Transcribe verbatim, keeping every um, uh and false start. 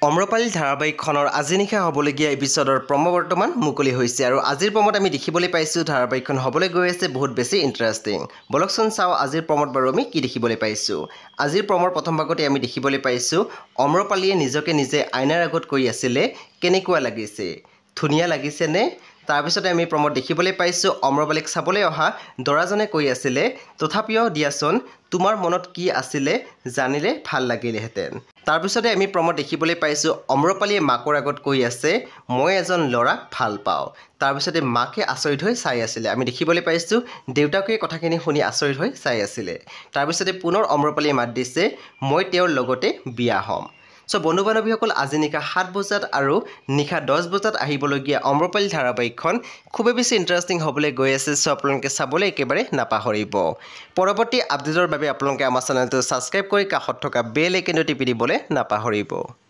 অম্ৰপালি ধাৰাবাহিকখনৰ আজি নিশা হ'বলগীয়া এপিছডৰ প্ৰম' বৰ্তমান মুকলি হৈছে আৰু আজিৰ প্ৰমত আমি দেখিবলৈ পাইছোঁ ধাৰাবাহিকখন হ'বলৈ গৈ আছে বহুত বেছি ইণ্টাৰেষ্টিং। বলকচোন চাওঁ আজিৰ প্ৰমত বাৰু আমি কি দেখিবলৈ পাইছোঁ। আজিৰ প্ৰমৰ প্ৰথম ভাগতে আমি দেখিবলৈ পাইছোঁ অম্ৰপালিয়ে নিজকে নিজে আইনাৰ আগত কৈ আছিলে কেনেকুৱা লাগিছে, ধুনীয়া লাগিছেনে? তাৰপিছতে আমি প্ৰমত দেখিবলৈ পাইছোঁ অম্ৰপালিক চাবলৈ অহা দৰাজনে কৈ আছিলে তথাপিও দিয়াচোন তোমাৰ মনত কি আছিলে জানিলে ভাল লাগিলেহেঁতেন। তাৰপিছতে আমি প্ৰমত দেখিবলৈ পাইছোঁ অম্ৰপালিয়ে মাকৰ আগত কৈ আছে মই এজন ল'ৰাক ভাল পাওঁ। তাৰপিছতে মাকে আচৰিত হৈ চাই আছিলে। আমি দেখিবলৈ পাইছোঁ দেউতাকে কথাখিনি শুনি আচৰিত হৈ চাই আছিলে। তাৰপিছতে পুনৰ অম্ৰপালিয়ে মাত দিছে মই তেওঁৰ লগতে বিয়া হ'ম। চ' বন্ধু বান্ধৱীসকল আজি নিশা সাত বজাত আৰু নিশা দহ বজাত আহিবলগীয়া অম্ৰপালি ধাৰাবাহিকখন খুবেই বেছি ইণ্টাৰেষ্টিং হ'বলৈ গৈ আছে। চ' আপোনালোকে চাবলৈ একেবাৰে নাপাহৰিব। পৰৱৰ্তী আপডেটৰ বাবে আপোনালোকে আমাৰ চেনেলটো ছাবস্ক্ৰাইব কৰি কাষত থকা বেল আইকনটো টিপি দিবলৈ নাপাহৰিব।